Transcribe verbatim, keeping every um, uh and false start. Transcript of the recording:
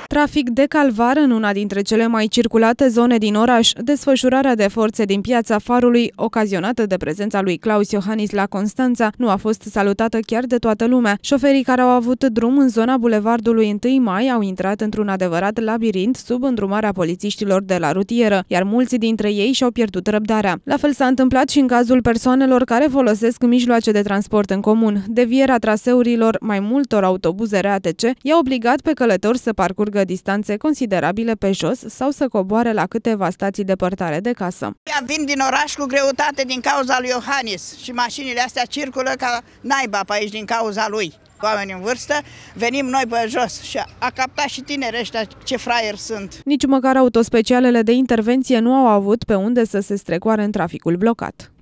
Trafic de calvar în una dintre cele mai circulate zone din oraș, desfășurarea de forțe din Piața Farului, ocazionată de prezența lui Klaus Iohannis la Constanța, nu a fost salutată chiar de toată lumea. Șoferii care au avut drum în zona bulevardului întâi mai au intrat într-un adevărat labirint sub îndrumarea polițiștilor de la rutieră, iar mulți dintre ei și-au pierdut răbdarea. La fel s-a întâmplat și în cazul persoanelor care folosesc mijloace de transport în comun. Devierea traseurilor mai multor autobuze R A T C i-a obligat pe călători să parcurgă distanțe considerabile pe jos sau să coboare la câteva stații depărtare de casă. Vin din oraș cu greutate din cauza lui Iohannis și mașinile astea circulă ca naiba pe aici din cauza lui. Oameni în vârstă, venim noi pe jos și a captat și tineri ăștia ce fraieri sunt. Nici măcar autospecialele de intervenție nu au avut pe unde să se strecoare în traficul blocat.